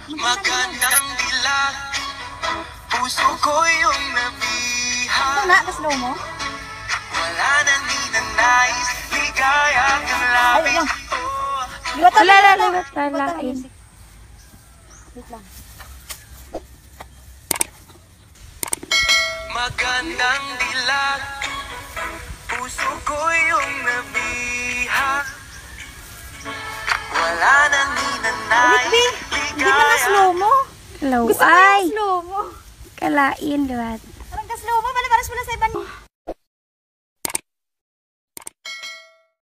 Magandang dilag, puso ko yung nabiha. Ito na, kaslo mo? Wala nang ninanais, ligaya kang labis. Liwat Wala, na, liwat lalain. Wait lang. Magandang dilag, puso ko yung nabiha. Wala nang ninanais, Hindi ba na slow mo? Hello, Gusto ko ay! yung slow mo. Kalain, liwat.